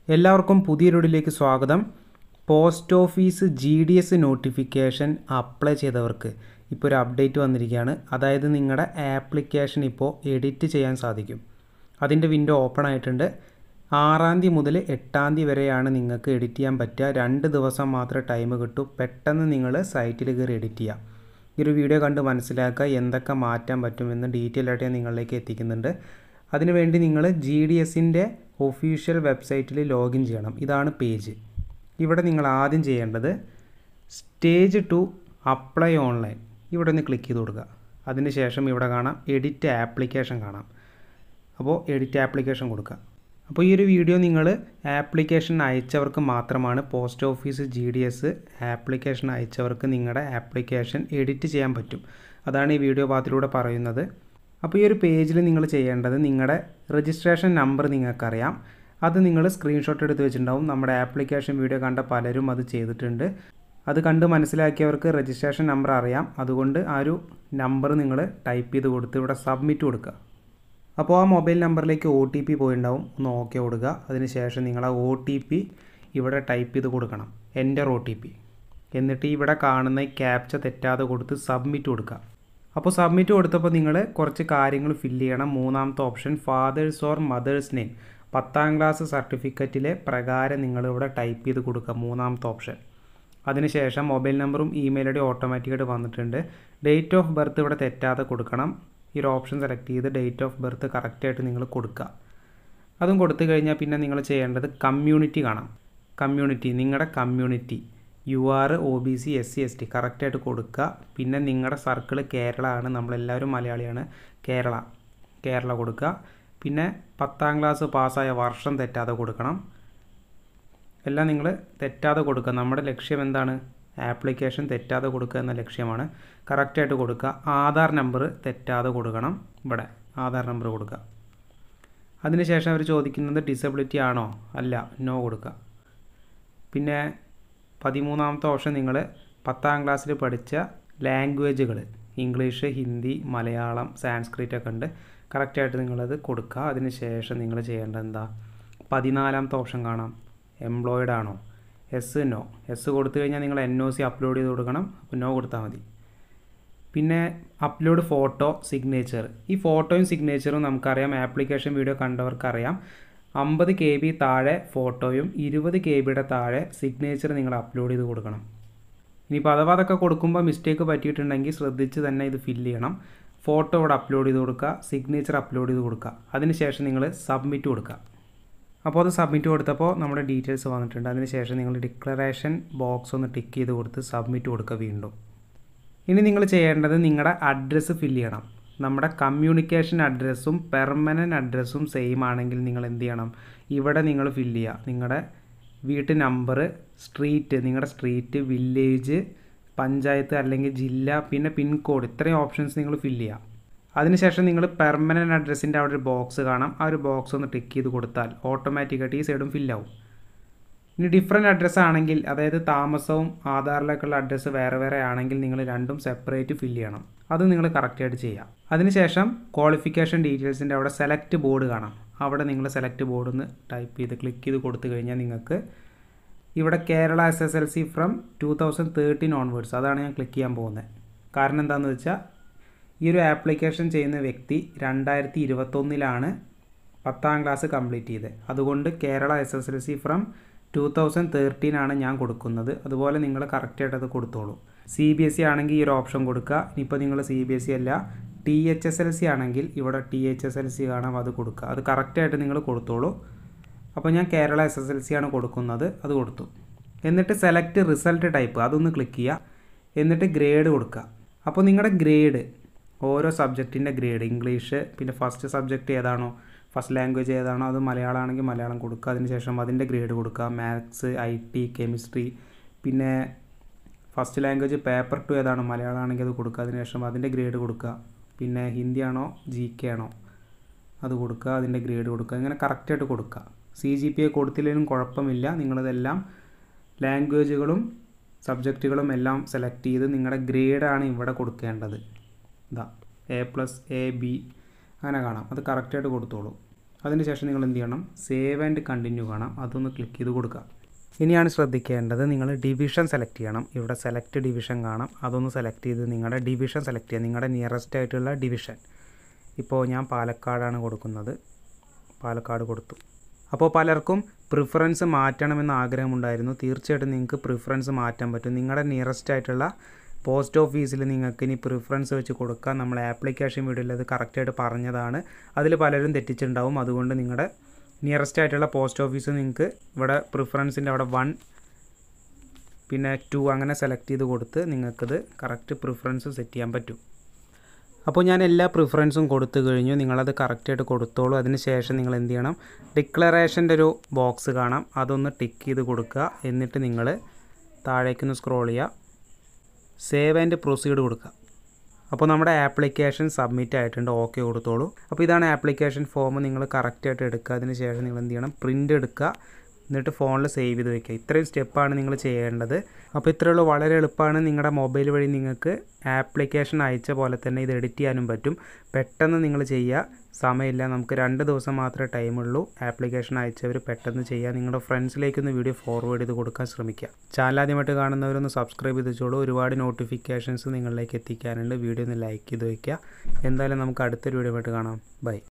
എല്ലാവർക്കും പുതിയൊരു വീഡിയോയിലേക്ക് സ്വാഗതം. Post office GDS notification apply ചെയ്തവർക്ക് ഇപ്പോൾ ഒരു അപ്ഡേറ്റ് വന്നിരിക്കുകയാണ്. അതായത് നിങ്ങളുടെ ആപ്ലിക്കേഷൻ ഇപ്പോൾ എഡിറ്റ് ചെയ്യാൻ സാധിക്കും. അതിൻ്റെ വിൻഡോ ഓപ്പൺ ആയിട്ടുണ്ട്. 6-ാം തീയതി മുതൽ 8-ാം തീയതി വരെയാണ് നിങ്ങൾക്ക് എഡിറ്റ് ചെയ്യാൻ പറ്റുക. 2 ദിവസം മാത്രമേ ടൈം കിട്ടൂ. പെട്ടെന്ന് നിങ്ങൾ സൈറ്റിൽ കയറി എഡിറ്റ് ചെയ്യാം. ഈ ഒരു വീഡിയോ കണ്ട് മനസ്സിലാക്കുക എന്തൊക്കെ മാറ്റാൻ പറ്റുമെന്ന് ഡീറ്റെയിൽ ആയിട്ട് ഞാൻ നിങ്ങളിലേക്ക് എത്തിക്കുന്നുണ്ട്. അതിനുവേണ്ടി നിങ്ങൾ GDSൻ്റെ ഒഫീഷ്യൽ വെബ്സൈറ്റിൽ ലോഗിൻ ചെയ്യണം. ഇതാണ് പേജ്. ഇവിടെ നിങ്ങൾ ആദ്യം ചെയ്യേണ്ടത് സ്റ്റേജ് 2 അപ്ലൈ ഓൺലൈൻ, ഇവിടെ ഒന്ന് ക്ലിക്ക് ചെയ്ത് കൊടുക്കുക. അതിനുശേഷം ഇവിടെ കാണാം എഡിറ്റ് ആപ്ലിക്കേഷൻ കാണാം. അപ്പോൾ എഡിറ്റ് ആപ്ലിക്കേഷൻ കൊടുക്കുക. അപ്പോൾ ഈ ഒരു വീഡിയോ നിങ്ങൾ ആപ്ലിക്കേഷൻ അയച്ചവർക്ക് മാത്രമാണ്. പോസ്റ്റ് ഓഫീസ് GDS ആപ്ലിക്കേഷൻ അയച്ചവർക്ക് നിങ്ങളുടെ ആപ്ലിക്കേഷൻ എഡിറ്റ് ചെയ്യാൻ പറ്റും. അതാണ് ഈ വീഡിയോ ഭാഗത്തിലൂടെ പറയുന്നത്. അപ്പോൾ ഈ ഒരു പേജിൽ നിങ്ങൾ ചെയ്യേണ്ടത് നിങ്ങളുടെ രജിസ്ട്രേഷൻ നമ്പർ നിങ്ങൾക്കറിയാം. അത് നിങ്ങൾ സ്ക്രീൻഷോട്ട് എടുത്ത് വെച്ചിട്ടുണ്ടാവും. നമ്മുടെ ആപ്ലിക്കേഷൻ വീഡിയോ കണ്ട പലരും അത് ചെയ്തിട്ടുണ്ട്. അത് കണ്ട് മനസ്സിലാക്കിയവർക്ക് രജിസ്ട്രേഷൻ നമ്പർ അറിയാം. അതുകൊണ്ട് ആ ഒരു നമ്പർ നിങ്ങൾ ടൈപ്പ് ചെയ്ത് കൊടുത്ത് ഇവിടെ സബ്മിറ്റ് കൊടുക്കുക. അപ്പോൾ ആ മൊബൈൽ നമ്പറിലേക്ക് OTP പോയിട്ടുണ്ടാവും. ഒന്ന് ഓക്കെ കൊടുക്കുക. അതിനുശേഷം നിങ്ങൾ ആ OTP ഇവിടെ ടൈപ്പ് ചെയ്ത് കൊടുക്കണം. Enter OTP. എന്നിട്ട് ഇവിടെ കാണുന്ന ഈ ക്യാപ്ച തെറ്റാതെ കൊടുത്ത് സബ്മിറ്റ് കൊടുക്കുക. അപ്പോൾ സബ്മിറ്റ് കൊടുത്തപ്പോൾ നിങ്ങൾ കുറച്ച് കാര്യങ്ങൾ ഫില്ല് ചെയ്യണം. 3-ാമത്തെ option father's or mother's name 10-ാം ക്ലാസ് സർട്ടിഫിക്കറ്റിലെ പ്രകാരം നിങ്ങളിവിടെ ടൈപ്പ് ചെയ്ത് കൊടുക്കുക. 3-ാമത്തെ ഓപ്ഷൻ. അതിനുശേഷം മൊബൈൽ നമ്പറും ഇമെയിൽ ID ഓട്ടോമാറ്റിക്കായിട്ട് വന്നിട്ടുണ്ട്. ഡേറ്റ് ഓഫ് ബർത്ത് ഇവിടെ തെറ്റാതെ കൊടുക്കണം. ഈ ഒരു ഓപ്ഷൻ സെലക്ട് ചെയ്ത് ഡേറ്റ് ഓഫ് ബർത്ത് കറക്റ്റായിട്ട് നിങ്ങൾ കൊടുക്കുക. അതും കൊടുത്തു കഴിഞ്ഞാൽ പിന്നെ നിങ്ങൾ ചെയ്യേണ്ടത് കമ്മ്യൂണിറ്റി കാണാം. കമ്മ്യൂണിറ്റി, നിങ്ങളുടെ community UR OBC SC ST കറക്റ്റായിട്ട് കൊടുക്കുക. പിന്നെ നിങ്ങളുടെ സർക്കിൾ കേരള ആണ്, നമ്മളെല്ലാവരും മലയാളിയാണ്. കേരള കൊടുക്കുക. പിന്നെ 10-ാം ക്ലാസ് പാസ്സായ വർഷം തെറ്റാതെ കൊടുക്കണം. എല്ലാം നിങ്ങൾ തെറ്റാതെ കൊടുക്കുക. നമ്മുടെ ലക്ഷ്യം എന്താണ്? ആപ്ലിക്കേഷൻ തെറ്റാതെ കൊടുക്കുക എന്ന ലക്ഷ്യമാണ്. കറക്റ്റായിട്ട് കൊടുക്കുക. ആധാർ നമ്പർ തെറ്റാതെ കൊടുക്കണം. ഇവിടെ ആധാർ നമ്പർ കൊടുക്കുക. അതിനുശേഷം അവർ ചോദിക്കുന്നത് ഡിസബിലിറ്റി ആണോ? അല്ല, നോ കൊടുക്കുക. പിന്നെ 13-ാമത്തെ ഓപ്ഷൻ നിങ്ങൾ 10-ാം ക്ലാസ്സിൽ പഠിച്ച ലാംഗ്വേജുകൾ ഇംഗ്ലീഷ്, ഹിന്ദി, മലയാളം, സാൻസ്ക്രിറ്റ് ഒക്കെ ഉണ്ട്. കറക്റ്റായിട്ട് നിങ്ങളത് കൊടുക്കുക. അതിനുശേഷം നിങ്ങൾ ചെയ്യേണ്ടത് എന്താ? 14-ാമത്തെ ഓപ്ഷൻ കാണാം. എംപ്ലോയിഡ് ആണോ? നോ. കൊടുത്തു കഴിഞ്ഞാൽ നിങ്ങൾ NOC അപ്ലോഡ് ചെയ്ത് കൊടുക്കണം. അപ്പോൾ നോ കൊടുത്താൽ മതി. പിന്നെ അപ്ലോഡ് ഫോട്ടോ, സിഗ്നേച്ചർ. ഈ ഫോട്ടോയും സിഗ്നേച്ചറും നമുക്കറിയാം, ആപ്ലിക്കേഷൻ വീഡിയോ കണ്ടവർക്കറിയാം. 50 KB താഴെ ഫോട്ടോയും 20 KBയുടെ താഴെ സിഗ്നേച്ചർ നിങ്ങൾ അപ്ലോഡ് ചെയ്ത് കൊടുക്കണം. ഇനിയിപ്പോൾ അഥവാ അതൊക്കെ കൊടുക്കുമ്പോൾ മിസ്റ്റേക്ക് പറ്റിയിട്ടുണ്ടെങ്കിൽ ശ്രദ്ധിച്ച് തന്നെ ഇത് ഫില്ല് ചെയ്യണം. ഫോട്ടോ ഇവിടെ അപ്ലോഡ് ചെയ്ത് കൊടുക്കുക, സിഗ്നേച്ചർ അപ്ലോഡ് ചെയ്ത് കൊടുക്കുക. അതിനുശേഷം നിങ്ങൾ സബ്മിറ്റ് കൊടുക്കുക. അപ്പോൾ അത് സബ്മിറ്റ് കൊടുത്തപ്പോൾ നമ്മുടെ ഡീറ്റെയിൽസ് വന്നിട്ടുണ്ട്. അതിനുശേഷം നിങ്ങൾ ഡിക്ലറേഷൻ ബോക്സ് ഒന്ന് ടിക്ക് ചെയ്ത് കൊടുത്ത് സബ്മിറ്റ് കൊടുക്കുക വീണ്ടും. ഇനി നിങ്ങൾ ചെയ്യേണ്ടത് നിങ്ങളുടെ അഡ്രസ്സ് ഫില്ല് ചെയ്യണം. നമ്മുടെ കമ്മ്യൂണിക്കേഷൻ അഡ്രസ്സും പെർമനൻറ്റ് അഡ്രസ്സും സെയിം ആണെങ്കിൽ നിങ്ങൾ എന്ത് ചെയ്യണം? ഇവിടെ നിങ്ങൾ ഫില്ല് ചെയ്യുക. നിങ്ങളുടെ വീട്ട് നമ്പർ, സ്ട്രീറ്റ്, നിങ്ങളുടെ സ്ട്രീറ്റ്, വില്ലേജ്, പഞ്ചായത്ത് അല്ലെങ്കിൽ ജില്ല, പിന്നെ പിൻകോഡ്, ഇത്രയും ഓപ്ഷൻസ് നിങ്ങൾ ഫില്ല് ചെയ്യുക. അതിനുശേഷം നിങ്ങൾ പെർമനൻറ്റ് അഡ്രസ്സിൻ്റെ അവിടെ ഒരു ബോക്സ് കാണാം. ആ ഒരു ബോക്സ് ഒന്ന് ടിക്ക് ചെയ്ത് കൊടുത്താൽ ഓട്ടോമാറ്റിക്കായിട്ട് ഈ സൈഡും ഫില്ലാവും. ഇനി ഡിഫറെൻറ്റ് അഡ്രസ്സ് ആണെങ്കിൽ, അതായത് താമസവും ആധാറിലേക്കുള്ള അഡ്രസ്സ് വേറെ ആണെങ്കിൽ നിങ്ങൾ രണ്ടും സെപ്പറേറ്റ് ഫില്ല് ചെയ്യണം. അത് നിങ്ങൾ കറക്റ്റായിട്ട് ചെയ്യാം. അതിനുശേഷം ക്വാളിഫിക്കേഷൻ ഡീറ്റെയിൽസിൻ്റെ അവിടെ സെലക്ട് ബോർഡ് കാണാം. അവിടെ നിങ്ങൾ സെലക്ട് ബോർഡ് ഒന്ന് ടൈപ്പ് ചെയ്ത് ക്ലിക്ക് ചെയ്ത് കൊടുത്തു കഴിഞ്ഞാൽ നിങ്ങൾക്ക് ഇവിടെ കേരള SSLC ഫ്രം 2013 ഓൺവേർഡ്സ്, അതാണ് ഞാൻ ക്ലിക്ക് ചെയ്യാൻ പോകുന്നത്. കാരണം എന്താണെന്ന് വെച്ചാൽ ഈ ഒരു ആപ്ലിക്കേഷൻ ചെയ്യുന്ന വ്യക്തി 2021 10-ാം ക്ലാസ് കംപ്ലീറ്റ് ചെയ്തത്. അതുകൊണ്ട് കേരള SSLC ഫ്രം 2013 ഞാൻ കൊടുക്കുന്നത്. അതുപോലെ നിങ്ങൾ കറക്റ്റായിട്ട് അത് കൊടുത്തോളൂ. CBSE ആണെങ്കിൽ ഈ ഒരു ഓപ്ഷൻ കൊടുക്കുക. ഇനിയിപ്പോൾ നിങ്ങൾ CBSE അല്ല THSLC ആണെങ്കിൽ ഇവിടെ THSLC കാണാം, അത് കൊടുക്കുക. അത് കറക്റ്റായിട്ട് നിങ്ങൾ കൊടുത്തോളൂ. അപ്പോൾ ഞാൻ കേരള SSLC ആണ് കൊടുക്കുന്നത്, അത് കൊടുത്തു. എന്നിട്ട് സെലക്ട് റിസൾട്ട് ടൈപ്പ്, അതൊന്ന് ക്ലിക്ക് ചെയ്യുക. എന്നിട്ട് ഗ്രേഡ് കൊടുക്കുക. അപ്പോൾ നിങ്ങളുടെ ഗ്രേഡ്, ഓരോ സബ്ജക്റ്റിൻ്റെ ഗ്രേഡ്, ഇംഗ്ലീഷ്, പിന്നെ ഫസ്റ്റ് സബ്ജക്റ്റ് ഏതാണോ, ഫസ്റ്റ് ലാംഗ്വേജ് ഏതാണോ, അത് മലയാളം ആണെങ്കിൽ മലയാളം കൊടുക്കുക. അതിനുശേഷം അതിൻ്റെ ഗ്രേഡ് കൊടുക്കുക. മാത്സ്, IT, കെമിസ്ട്രി, പിന്നെ ഫസ്റ്റ് ലാംഗ്വേജ് പേപ്പർ 2 ഏതാണോ, മലയാളം ആണെങ്കിൽ അത് കൊടുക്കുക. അതിനുശേഷം അതിൻ്റെ ഗ്രേഡ് കൊടുക്കുക. പിന്നെ ഹിന്ദി ആണോ GK ആണോ അത് കൊടുക്കുക, അതിൻ്റെ ഗ്രേഡ് കൊടുക്കുക. ഇങ്ങനെ കറക്റ്റായിട്ട് കൊടുക്കുക. CGPA കൊടുത്തില്ലെങ്കിലും കുഴപ്പമില്ല. നിങ്ങളിതെല്ലാം ലാംഗ്വേജുകളും സബ്ജക്റ്റുകളും എല്ലാം സെലക്ട് ചെയ്ത് നിങ്ങളുടെ ഗ്രേഡാണ് ഇവിടെ കൊടുക്കേണ്ടത്. ഇതാ A+, A, B അങ്ങനെ കാണാം. അത് കറക്റ്റായിട്ട് കൊടുത്തോളൂ. അതിനുശേഷം നിങ്ങൾ എന്ത് ചെയ്യണം, സേവ് ആൻഡ് കണ്ടിന്യൂ കാണാം, അതൊന്ന് ക്ലിക്ക് ചെയ്ത് കൊടുക്കുക. ഇനിയാണ് ശ്രദ്ധിക്കേണ്ടത്, നിങ്ങൾ ഡിവിഷൻ സെലക്ട് ചെയ്യണം. ഇവിടെ സെലക്ട് ഡിവിഷൻ കാണാം, അതൊന്ന് സെലക്ട് ചെയ്ത് നിങ്ങളുടെ ഡിവിഷൻ സെലക്ട് ചെയ്യുക, നിങ്ങളുടെ നിയറസ്റ്റ് ആയിട്ടുള്ള ഡിവിഷൻ. ഇപ്പോൾ ഞാൻ പാലക്കാടാണ് കൊടുക്കുന്നത്, പാലക്കാട് കൊടുത്തു. അപ്പോൾ പലർക്കും പ്രിഫറൻസ് മാറ്റണമെന്ന് ആഗ്രഹമുണ്ടായിരുന്നു. തീർച്ചയായിട്ടും നിങ്ങൾക്ക് പ്രിഫറൻസ് മാറ്റാൻ പറ്റും. നിങ്ങളുടെ നിയറസ്റ്റ് ആയിട്ടുള്ള പോസ്റ്റ് ഓഫീസിൽ നിങ്ങൾക്ക് ഇനി പ്രിഫറൻസ് വെച്ച് കൊടുക്കാം. നമ്മൾ ആപ്ലിക്കേഷൻ വീഡിയോയിൽ അത് കറക്റ്റായിട്ട് പറഞ്ഞതാണ്. അതിൽ പലരും തെറ്റിച്ചിട്ടുണ്ടാവും. അതുകൊണ്ട് നിങ്ങളുടെ നിയറസ്റ്റ് ആയിട്ടുള്ള പോസ്റ്റ് ഓഫീസ് നിങ്ങൾക്ക് ഇവിടെ പ്രിഫറൻസിൻ്റെ അവിടെ 1 പിന്നെ 2 അങ്ങനെ സെലക്ട് ചെയ്ത് കൊടുത്ത് നിങ്ങൾക്കത് കറക്റ്റ് പ്രിഫറൻസ് സെറ്റ് ചെയ്യാൻ പറ്റും. അപ്പോൾ ഞാൻ എല്ലാ പ്രിഫറൻസും കൊടുത്തു കഴിഞ്ഞു. നിങ്ങളത് കറക്റ്റായിട്ട് കൊടുത്തോളൂ. അതിന് ശേഷം നിങ്ങൾ എന്ത് ചെയ്യണം, ഡിക്ലറേഷൻ്റെ ഒരു ബോക്സ് കാണാം, അതൊന്ന് ടിക്ക് ചെയ്ത് കൊടുക്കുക. എന്നിട്ട് നിങ്ങൾ താഴേക്കൊന്ന് സ്ക്രോൾ ചെയ്യുക, സേവ് ആൻഡ് പ്രൊസീഡ് കൊടുക്കുക. അപ്പോൾ നമ്മുടെ ആപ്ലിക്കേഷൻ സബ്മിറ്റ് ആയിട്ടുണ്ട്, ഓക്കെ കൊടുത്തോളൂ. അപ്പോൾ ഇതാണ് ആപ്ലിക്കേഷൻ ഫോം, നിങ്ങൾ കറക്റ്റായിട്ട് എടുക്കുക. അതിന് ശേഷം നിങ്ങൾ എന്ത് ചെയ്യണം, പ്രിൻ്റ് എടുക്കുക, എന്നിട്ട് ഫോണിൽ സേവ് ചെയ്ത് വയ്ക്കുക. ഇത്രയും സ്റ്റെപ്പാണ് നിങ്ങൾ ചെയ്യേണ്ടത്. അപ്പോൾ ഇത്രയുള്ളൂ, വളരെ എളുപ്പമാണ്. നിങ്ങളുടെ മൊബൈൽ വഴി നിങ്ങൾക്ക് ആപ്ലിക്കേഷൻ അയച്ച പോലെ തന്നെ ഇത് എഡിറ്റ് ചെയ്യാനും പറ്റും. പെട്ടെന്ന് നിങ്ങൾ ചെയ്യുക, സമയമില്ല, നമുക്ക് 2 ദിവസം മാത്രമേ ടൈമുള്ളൂ. ആപ്ലിക്കേഷൻ അയച്ചവർ പെട്ടെന്ന് ചെയ്യുക. നിങ്ങളുടെ ഫ്രണ്ട്സിലേക്കൊന്ന് വീഡിയോ ഫോർവേഡ് ചെയ്ത് കൊടുക്കാൻ ശ്രമിക്കുക. ചാനൽ ആദ്യമായിട്ട് കാണുന്നവരൊന്ന് സബ്സ്ക്രൈബ് ചെയ്ത് വെച്ചോളൂ. ഒരുപാട് നോട്ടിഫിക്കേഷൻസ് നിങ്ങളിലേക്ക് എത്തിക്കാനുണ്ട്. വീഡിയോ ഒന്ന് ലൈക്ക് ചെയ്ത് വയ്ക്കുക. എന്തായാലും നമുക്ക് അടുത്തൊരു വീഡിയോ ആയിട്ട് കാണാം. ബൈ.